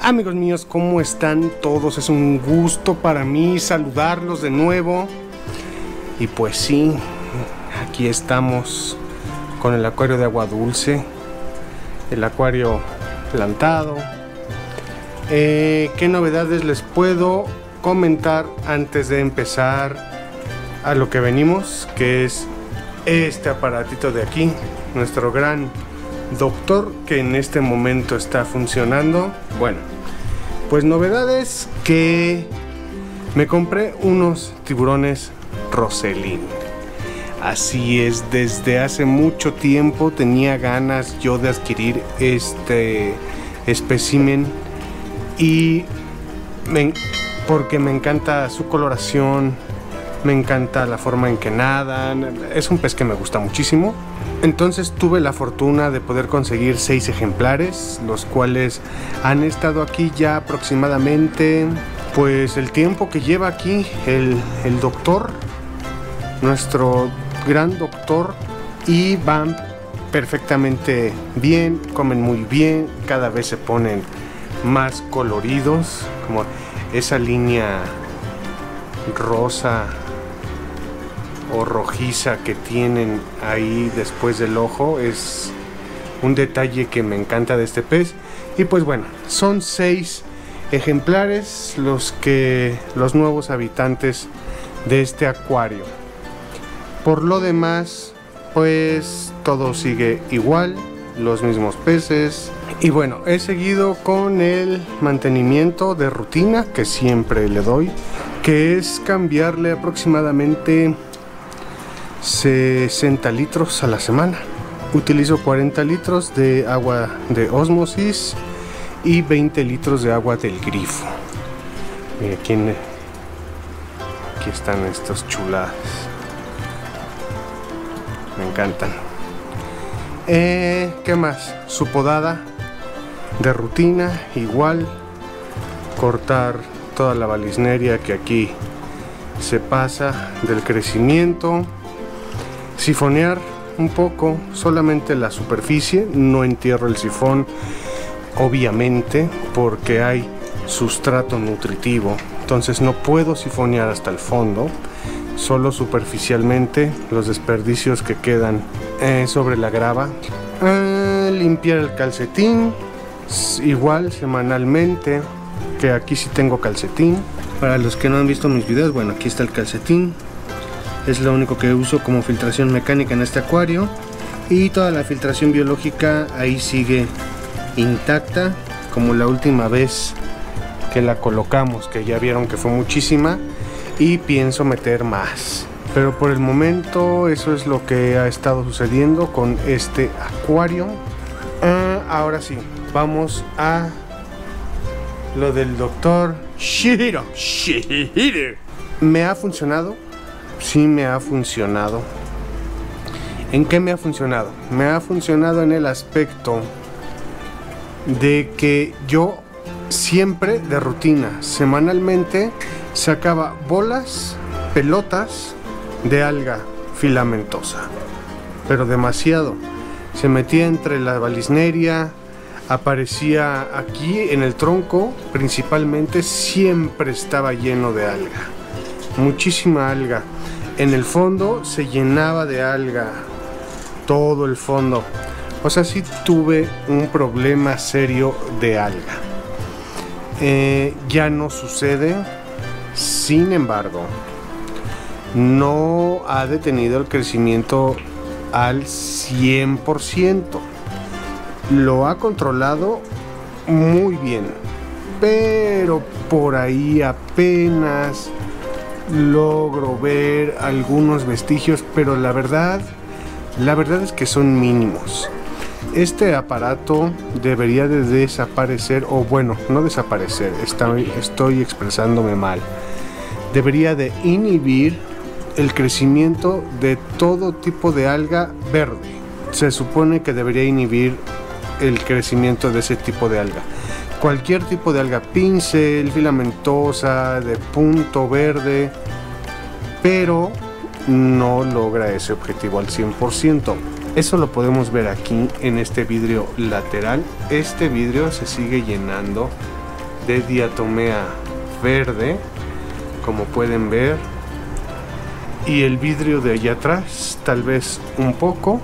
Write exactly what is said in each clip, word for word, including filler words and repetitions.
Amigos míos, ¿cómo están todos? Es un gusto para mí saludarlos de nuevo. Y pues sí, aquí estamos con el acuario de agua dulce, el acuario plantado. Eh, ¿Qué novedades les puedo comentar antes de empezar a lo que venimos? Que es este aparatito de aquí, nuestro gran doctor, que en este momento está funcionando. Bueno, pues novedades, que me compré unos tiburones Roselyn. Así es, desde hace mucho tiempo tenía ganas yo de adquirir este espécimen, y me, porque me encanta su coloración, me encanta la forma en que nadan, es un pez que me gusta muchísimo. Entonces tuve la fortuna de poder conseguir seis ejemplares, los cuales han estado aquí ya aproximadamente, pues el tiempo que lleva aquí el, el doctor, nuestro gran doctor, y van perfectamente bien, comen muy bien, cada vez se ponen más coloridos, como esa línea rosa o rojiza que tienen ahí después del ojo, es un detalle que me encanta de este pez. Y pues bueno, son seis ejemplares los que los nuevos habitantes de este acuario. Por lo demás, pues todo sigue igual, los mismos peces. Y bueno, he seguido con el mantenimiento de rutina que siempre le doy, que es cambiarle aproximadamente sesenta litros a la semana. Utilizo cuarenta litros de agua de ósmosis y veinte litros de agua del grifo. Mira, aquí, en, aquí están estos chuladas, me encantan. Eh, ¿Qué más? Su podada de rutina, igual, cortar toda la balisneria que aquí se pasa del crecimiento, sifonear un poco, solamente la superficie, no entierro el sifón, obviamente, porque hay sustrato nutritivo, entonces no puedo sifonear hasta el fondo, solo superficialmente los desperdicios que quedan eh, sobre la grava. Eh, limpiar el calcetín, igual semanalmente, que aquí sí tengo calcetín. Para los que no han visto mis videos, bueno, aquí está el calcetín. Es lo único que uso como filtración mecánica en este acuario, y toda la filtración biológica ahí sigue intacta, como la última vez que la colocamos, que ya vieron que fue muchísima, y pienso meter más. Pero por el momento eso es lo que ha estado sucediendo con este acuario. Uh, ahora sí, vamos a lo del doctor Shihiro. Shihiro. ¿Me ha funcionado? Sí, me ha funcionado. ¿En qué me ha funcionado? Me ha funcionado en el aspecto de que yo siempre de rutina, semanalmente, sacaba bolas, pelotas de alga filamentosa, pero demasiado. Se metía entre la balisneria, aparecía aquí en el tronco, principalmente, siempre estaba lleno de alga, muchísima alga. En el fondo se llenaba de alga, todo el fondo. O sea, sí tuve un problema serio de alga. Eh, ya no sucede. Sin embargo, no ha detenido el crecimiento al cien por ciento. Lo ha controlado muy bien, pero por ahí apenas logro ver algunos vestigios, pero la verdad, la verdad es que son mínimos. Este aparato debería de desaparecer, o bueno, no desaparecer, estoy, estoy expresándome mal. Debería de inhibir el crecimiento de todo tipo de alga verde. Se supone que debería inhibir el crecimiento de ese tipo de alga. Cualquier tipo de alga, pincel, filamentosa, de punto verde, pero no logra ese objetivo al cien por ciento. Eso lo podemos ver aquí en este vidrio lateral. Este vidrio se sigue llenando de diatomea verde, como pueden ver, y el vidrio de allá atrás tal vez un poco,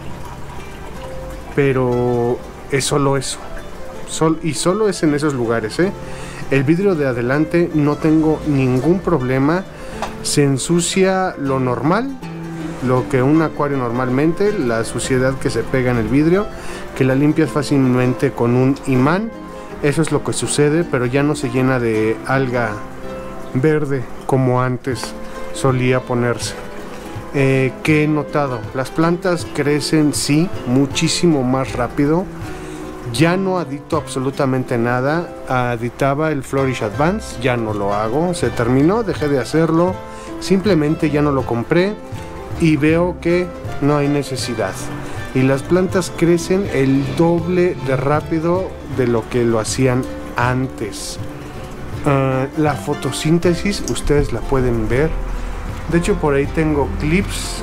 pero es solo eso. Sol, y solo es en esos lugares, ¿eh? El vidrio de adelante no tengo ningún problema, se ensucia lo normal, lo que un acuario normalmente, la suciedad que se pega en el vidrio, que la limpias fácilmente con un imán. Eso es lo que sucede, pero ya no se llena de alga verde como antes solía ponerse. Eh, ¿Qué he notado? Las plantas crecen, sí, muchísimo más rápido. Ya no adito absolutamente nada. Aditaba el Flourish Advance, ya no lo hago, se terminó, dejé de hacerlo, simplemente ya no lo compré y veo que no hay necesidad. Y las plantas crecen el doble de rápido de lo que lo hacían antes. Uh, la fotosíntesis, ustedes la pueden ver. De hecho, por ahí tengo clips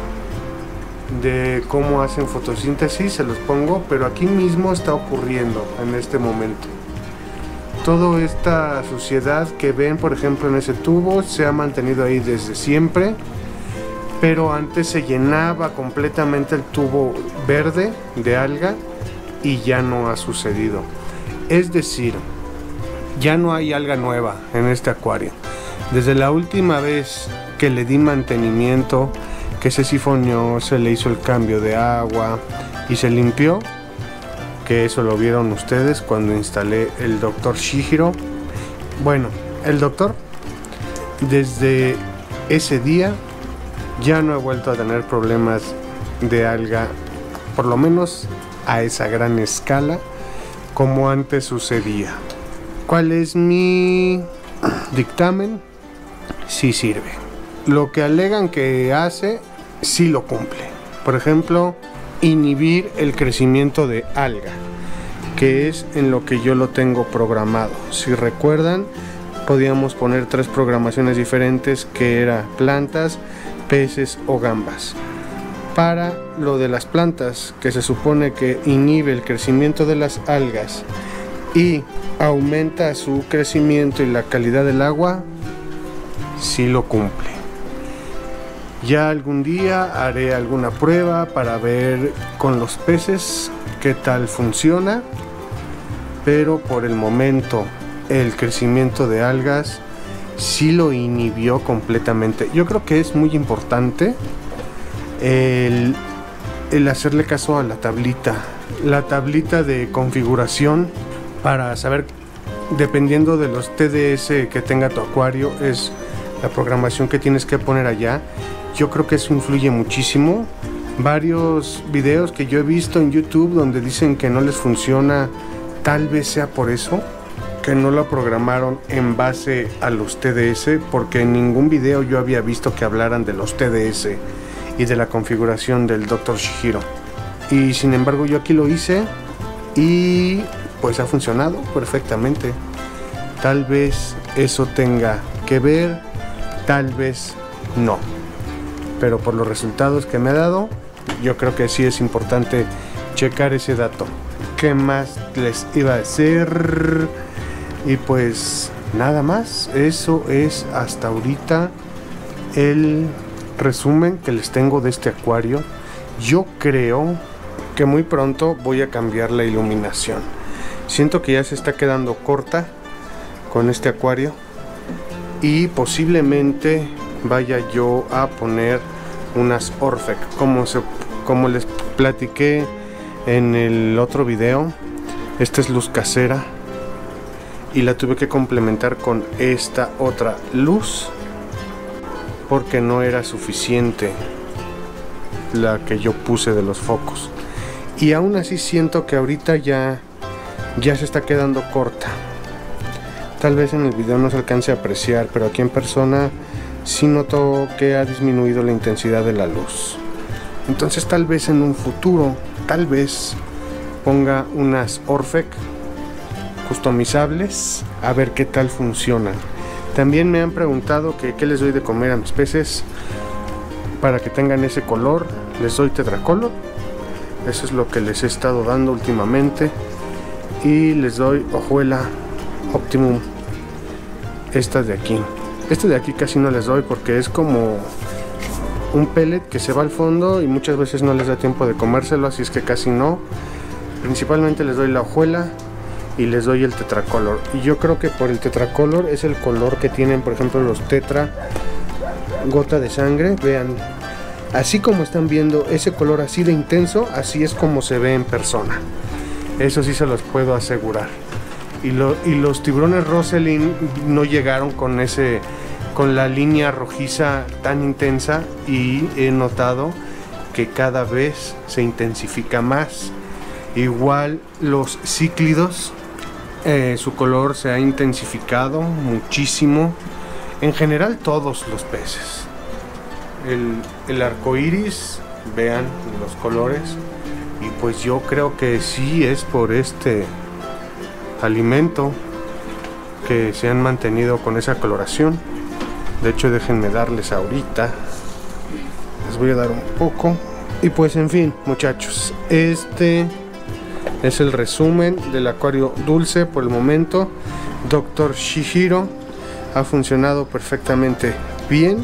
de cómo hacen fotosíntesis, se los pongo, pero aquí mismo está ocurriendo en este momento. Toda esta suciedad que ven, por ejemplo, en ese tubo, se ha mantenido ahí desde siempre, pero antes se llenaba completamente el tubo verde de alga y ya no ha sucedido. Es decir, ya no hay alga nueva en este acuario. Desde la última vez que le di mantenimiento, que se sifoneó, se le hizo el cambio de agua y se limpió, que eso lo vieron ustedes cuando instalé el doctor Shihiro. Bueno, el doctor desde ese día ya no he vuelto a tener problemas de alga, por lo menos a esa gran escala como antes sucedía. ¿Cuál es mi dictamen? Sí sirve. Lo que alegan que hace, sí lo cumple. Por ejemplo, inhibir el crecimiento de alga, que es en lo que yo lo tengo programado. Si recuerdan, podíamos poner tres programaciones diferentes, que era plantas, peces o gambas. Para lo de las plantas, que se supone que inhibe el crecimiento de las algas y aumenta su crecimiento y la calidad del agua, sí lo cumple. Ya algún día haré alguna prueba para ver con los peces qué tal funciona, pero por el momento el crecimiento de algas sí lo inhibió completamente. Yo creo que es muy importante el, el hacerle caso a la tablita, la tablita de configuración, para saber, dependiendo de los T D S que tenga tu acuario, es la programación que tienes que poner allá. Yo creo que eso influye muchísimo. Varios videos que yo he visto en YouTube donde dicen que no les funciona, tal vez sea por eso, que no lo programaron en base a los T D S, porque en ningún video yo había visto que hablaran de los T D S y de la configuración del doctor Shihiro. Y sin embargo yo aquí lo hice y pues ha funcionado perfectamente. Tal vez eso tenga que ver, tal vez no, pero por los resultados que me ha dado, yo creo que sí es importante checar ese dato. ¿Qué más les iba a decir? Y pues nada más, eso es hasta ahorita el resumen que les tengo de este acuario. Yo creo que muy pronto voy a cambiar la iluminación. Siento que ya se está quedando corta con este acuario y posiblemente vaya yo a poner unas Orphec, como, se, como les platiqué en el otro video. Esta es luz casera y la tuve que complementar con esta otra luz porque no era suficiente la que yo puse de los focos, y aún así siento que ahorita ya ya se está quedando corta. Tal vez en el video no se alcance a apreciar, pero aquí en persona sí noto que ha disminuido la intensidad de la luz. Entonces tal vez en un futuro, tal vez ponga unas Orphec customizables, a ver qué tal funcionan. También me han preguntado que qué les doy de comer a mis peces para que tengan ese color. Les doy Tetracolor, eso es lo que les he estado dando últimamente, y les doy hojuela Optimum estas de aquí. Este de aquí casi no les doy porque es como un pellet que se va al fondo y muchas veces no les da tiempo de comérselo, así es que casi no. Principalmente les doy la hojuela y les doy el tetracolor. Y yo creo que por el tetracolor es el color que tienen, por ejemplo, los tetra gota de sangre. Vean, así como están viendo ese color así de intenso, así es como se ve en persona. Eso sí se los puedo asegurar. Y, lo, y los tiburones Roselyn no llegaron con ese con la línea rojiza tan intensa, y he notado que cada vez se intensifica más. Igual los cíclidos, eh, su color se ha intensificado muchísimo. En general todos los peces. El, el arco iris, vean los colores. Y pues yo creo que sí es por este alimento que se han mantenido con esa coloración. De hecho, déjenme darles ahorita. Les voy a dar un poco. Y pues en fin, muchachos, este es el resumen del acuario dulce por el momento. doctor Shihiro ha funcionado perfectamente bien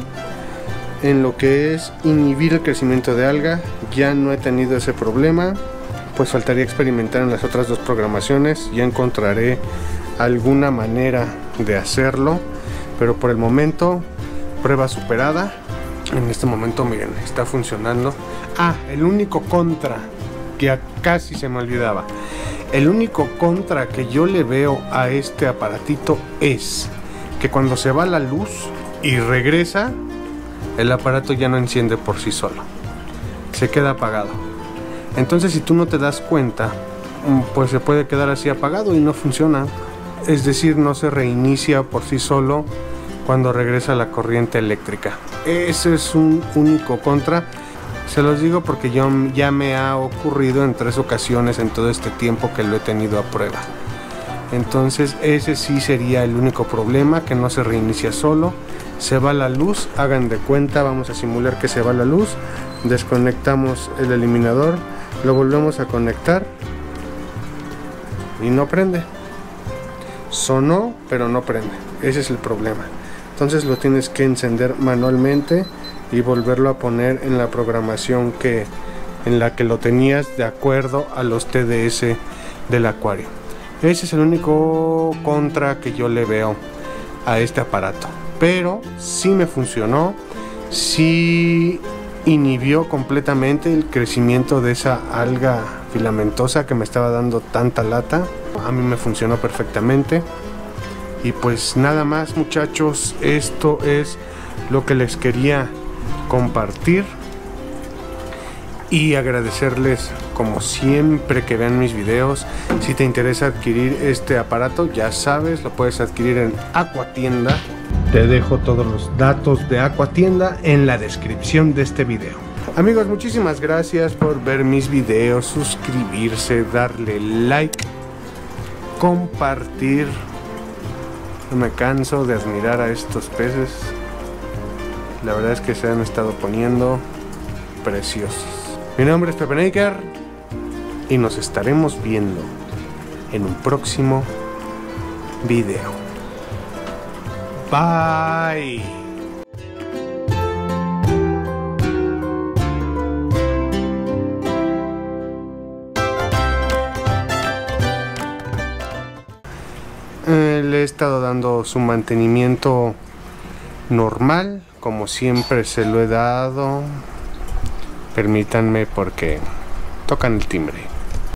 en lo que es inhibir el crecimiento de alga. Ya no he tenido ese problema. Pues faltaría experimentar en las otras dos programaciones. Ya encontraré alguna manera de hacerlo, pero por el momento, prueba superada. En este momento, miren, está funcionando. Ah, el único contra, que casi se me olvidaba, el único contra que yo le veo a este aparatito es que cuando se va la luz y regresa, el aparato ya no enciende por sí solo, se queda apagado. Entonces, si tú no te das cuenta, pues se puede quedar así apagado y no funciona. Es decir, no se reinicia por sí solo cuando regresa la corriente eléctrica. Ese es un único contra. Se los digo porque yo, ya me ha ocurrido en tres ocasiones en todo este tiempo que lo he tenido a prueba. Entonces ese sí sería el único problema, que no se reinicia solo. Se va la luz, hagan de cuenta, vamos a simular que se va la luz. Desconectamos el eliminador, lo volvemos a conectar y no prende. Sonó, pero no prende. Ese es el problema. Entonces lo tienes que encender manualmente y volverlo a poner en la programación que en la que lo tenías, de acuerdo a los T D S del acuario. Ese es el único contra que yo le veo a este aparato, pero sí me funcionó, sí inhibió completamente el crecimiento de esa alga filamentosa que me estaba dando tanta lata. A mí me funcionó perfectamente. Y pues nada más, muchachos, esto es lo que les quería compartir y agradecerles como siempre que vean mis videos. Si te interesa adquirir este aparato, ya sabes, lo puedes adquirir en Aquatienda. Te dejo todos los datos de Aquatienda en la descripción de este video. Amigos, muchísimas gracias por ver mis videos, suscribirse, darle like, compartir. No me canso de admirar a estos peces. La verdad es que se han estado poniendo preciosos. Mi nombre es Pepe Naker y nos estaremos viendo en un próximo video. Bye. Eh, le he estado dando su mantenimiento normal, como siempre se lo he dado. Permítanme porque tocan el timbre.